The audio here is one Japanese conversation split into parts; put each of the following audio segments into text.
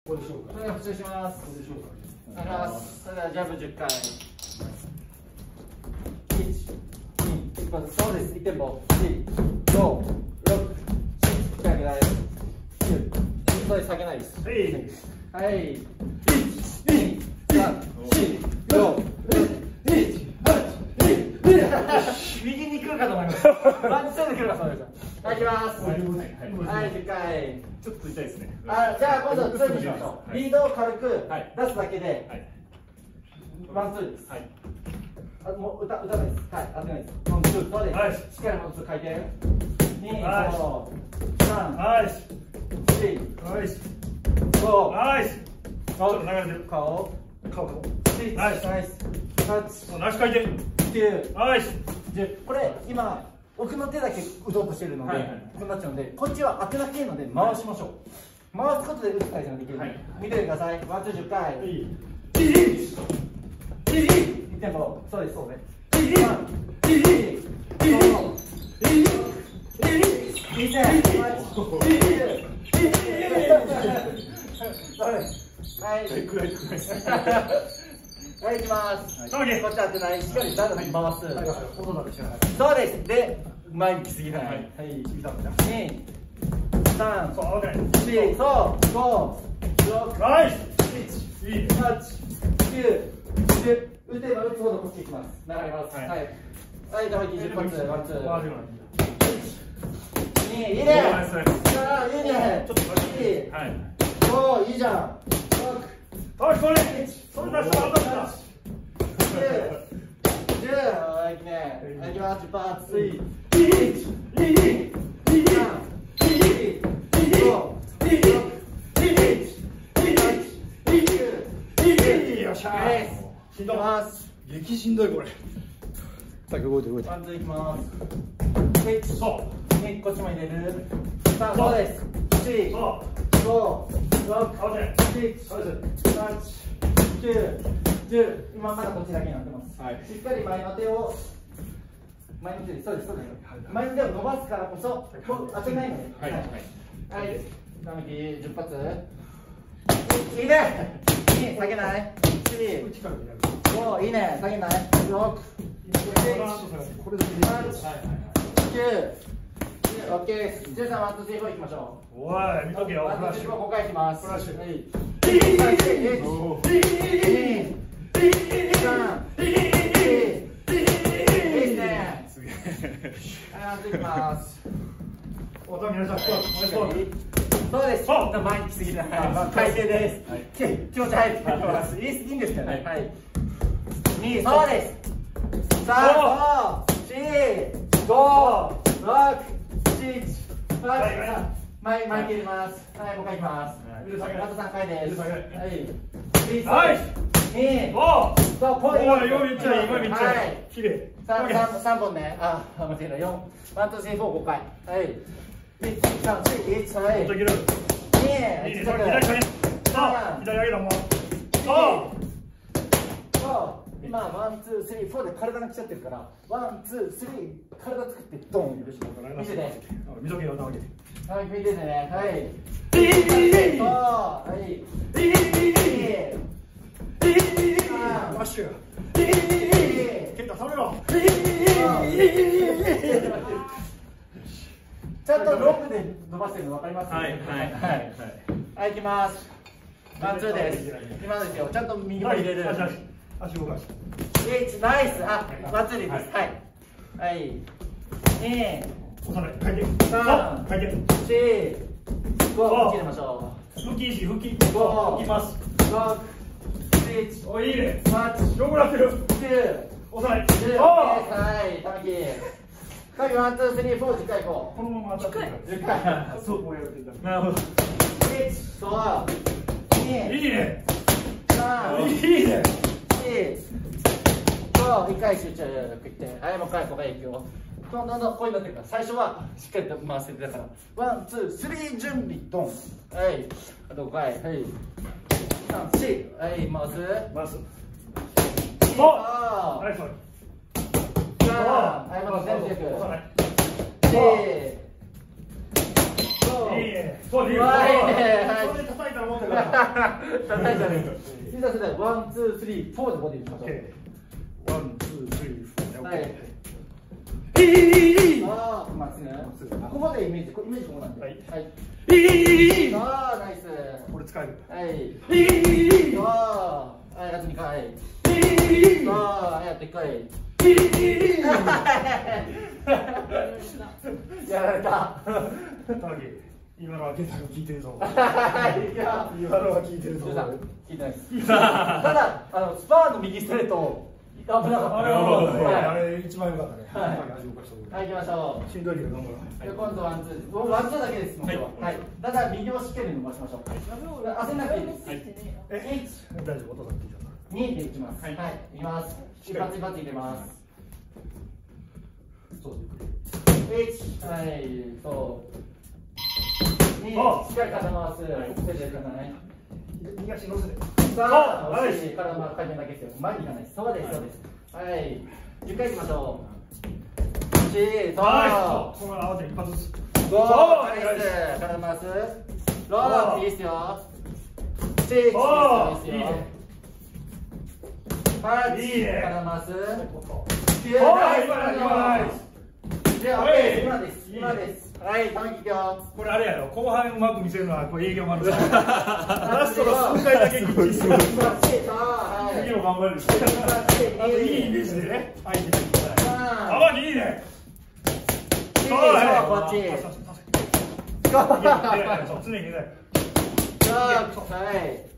ここでしょうか。 それでは復習します。 ここでしょうか。 お願いします。それではジャブ10回。1、2、一発。そうです。1テンポ。4、5、6、7、下げない。9、それ下げないです。はい。1、2、3、4、5、1、右に来るかと思います。ワンツーで来るかと思います。はい、行きます。はい、10回。 ちょっと痛いですね。 じゃあ、今度は2にしましょう。リードを軽く出すだけで、ワンツーです。もう歌ないです。はい、当てないです。ワンツー、そうです。しっかりワンツー回転。2、3、4、5、ちょっと流れてる。顔。ナイス。8、 ナイス回転。 9、 ナイス。 10。これ、今、奥の手だけ打とうとしてるので、こうなっちゃうので、こっちは当てなくていいので、回しましょう。回すことで打つ回転ができるので、見ててください。ワンツー10回。1テンポ。そうです、そうです。はい、行きます。こっち当てない。しっかりダウンに回す。そうです。で、前に来すぎない。はい、2、3、4、そう、5、6、7、8、9、10。打てば打つほどこっち行きます。流れます。はい。はい、じゃあ、10発、ワンツー。2、いいね。いいね。ちょっと5、いいじゃん。6、 それ出したら当たった。 10、いきね。いきます、10発。1、2、3、4、5、6、 よっしゃしんどます。 激しんどいこれ。さっき動いて。 ワンツーいきます。1、こっちも入れる。さあ、そうです。4、5、6、7、8、9、10。今まだこっちだけになってます。しっかり前の手を、そうです。前の手を伸ばすからこそ、当てないので。はい。並木10発。いいね。2、下げない。4、5、いいね。下げない。6、 これで 9、オッケーです。13、ワンツースリー4いきましょう。 おい、見とけよ。 ワンツースリー4、5回いきます。フラッシュ。1、2、3、4、いいですね。はい、ワンツーいきます。 皆さん、 そうです。前に来すぎない。回転です。気持ち入ってます。いいんですかね。はい。2、そうです。3、4、5、6、7、8、前切ります。はい、もう一回いきます。あと3回です。はい。2、そう、ポイント。 めっちゃいい。めっちゃいい。綺麗。 3本ね。あ、間違えた。4、ワン、ツー、スリー、4、5回。はい。1、3、4、1、はい。2、 左上げたもん。 今、ワン、ツー、スリー、4で体が来ちゃってるから、ワン、ツー、スリー、体作ってドン。見てね。 見とけよ、 はい、見ててね。はい。 マッシュ。ケンタ、食べろ。 ちゃんとロープで伸ばしてるの分かります？はい、行きます。ワン、ツーです。今ですよ。ちゃんと右も入れる。 足動かし。 1、ナイス。あ、ワン、ツーです。はい。2、3、 回転。 4、5、切りましょう。 腹筋、5、 いきます。6、7、 おいいね。 8、 よくなってる。 9、 押さない。 10、はい、たまき。ワン、ツー、スリー、4、10回こう。 このまま当たってる。 10回。 そう、もうやってた。 なるほど。1、そう。2、 いいね。 3、 いいね。 4、5、1回集中食って。はい、もう一回、ここへ行くよ。どんどんこういうのってるから、最初はしっかりと回せてだから。ワン、ツー、スリー、準備、ドン。はい。あと5回。はい。3、4。はい、回す。 おナイス。 はい、まだ全部いく。4、5、 いいね。そう、いいね。 はい、 それで叩いたから持ってから。 大丈夫です。いざそれではワンツースリーフォーでボディいきましょう。 ワンツースリーフォー。 はい。ああ、まっすぐ。ここまでイメージここなんで。はい。はい。ああ、ナイス。 これ使える。 はい。ああ、やって2回。ああ、やって1回。やられた。 今のはケタが聞いてるぞ。 今のは聞いてるぞ。 聞いてないです。ただスパーの右ストレート危なかった。 あれ一番良かったね。 はい、行きましょう。 しんどいけど頑張ろう。 今度ワンツー。ワンツーだけです。はい。ただ右をしっかり伸ばしましょう。焦んなくていいです。 大丈夫。お父さん聞いたから。 2でいきます。はい。いきます。一発一発入れます。そう。1、はい、そう。2、しっかり肩回す。手で肩ね。 右足乗せて。 さあ、体回転だけですよ。前に行かないです。そうです、そうです。はい。10回いきましょう。1、そう。 この合わせ一発ずつ。 5、ナイス。体回す。6、いいですよ。7、いいですよ。8、体回す。9、ナイス。今です。今です。はい、短期表。 これあれやろ、後半うまく見せるのはこれ営業マンのラストの3回だけ次も頑張る。いいイメージでね。はい、いいね。 こっち。 常にね。 はい。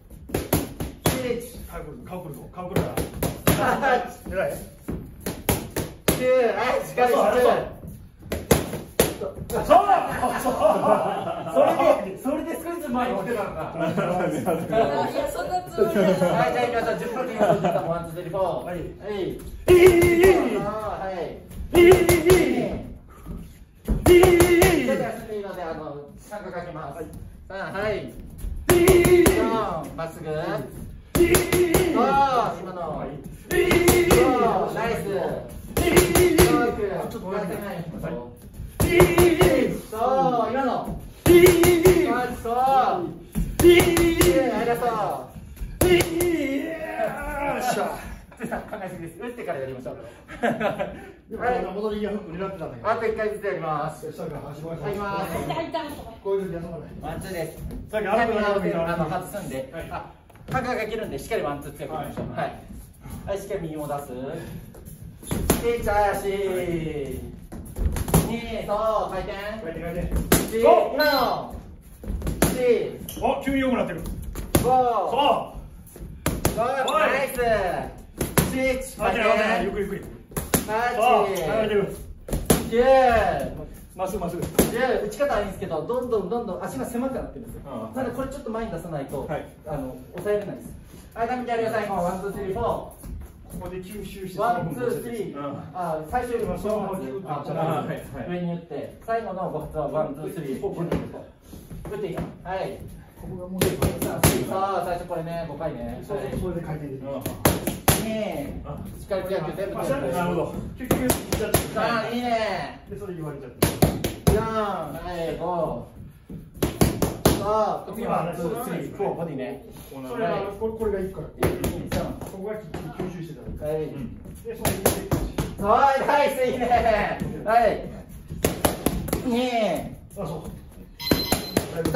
顔くるな。偉い。 9、はい、しっかりしてる。それで少しずつ前に来てたのか。いや、そんなつもりじゃない。はい、じゃあ行きましょう。10分でワンツースリーフォー。はい。ちょっと休んでいいので三角かけます。はい。まっすぐ。今の。ナイス。ちょっと待ってない。そう、今の。そう。ありがとう。考えすぎです。打ってからやりましょう。戻り際フック狙ってたんだけど。あと1回ずつやります。はい、きます。こういうふうに休まない。ワンツーです。さっき外すんで、感覚が切るんで、しっかりワンツー強くいきましょう。はい。はい、しっかり右も出す。1、足。2、そう、回転。今の。4。 お、急に良くなってる。 5。そう。ナイス。7、回転。 ゆっくりゆっくり。 8、9。 まっすぐまっすぐ。 打ち方はいいんですけど、どんどん足が狭くなってるんですよ。なのでこれちょっと前に出さないと抑えれないです。はい、頑張ってやりなさい。もうワンツースリーフォー。ここで吸収して。 ワンツースリー。最初よりも上に打って、最後の5発はワンツースリーフォー。打っていいか。はい。 ここがもう最初これね、5回ね。 それで回転できる。 しっかり全部なるほど。キュッキュッ 3、いいね。 で、それ言われちゃって。 4、はい、5。次は2、3、4、ボディね。 これがいくから。ここが吸収してた。はい。で、それで。 はい、ナイス、いいね。はい。2。 あ、そう。 3。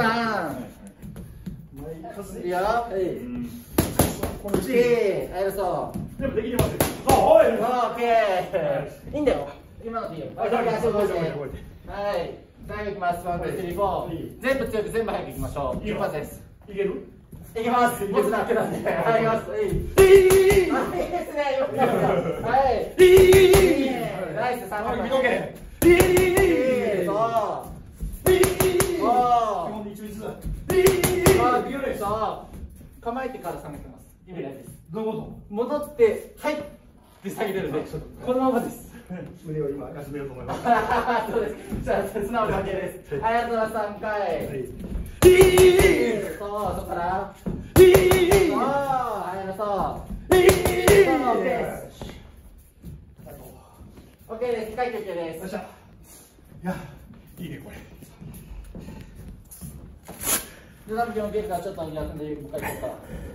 いいよ。はい。これでそう。 でもできてますよ。 オッケー。いいんだよ。今のでいいよ。はい。はい。最後いきます。1、2、3、4。全部強く全部早くいきましょう。一発です。 いける？ いきます。もつ楽なんで。はい、いきます。いいですね。よくやった。はい。ナイス。3回。 見とけ。 そう。 基本で一律だ。 そう。構えてから下げてます。意味ないです。 どういうこと？ 戻って、はいって下げてるんで、このままです。 胸を今休めようと思います。 そうです。じゃあ、素直な関係です。ありがとうございます。3回。そう、そこから。そう、ありがとう。オッケーです。深い休憩です。 よっしゃ。いや、いいね、これ。 13秒受けるからちょっと休んでもう一回いこうか。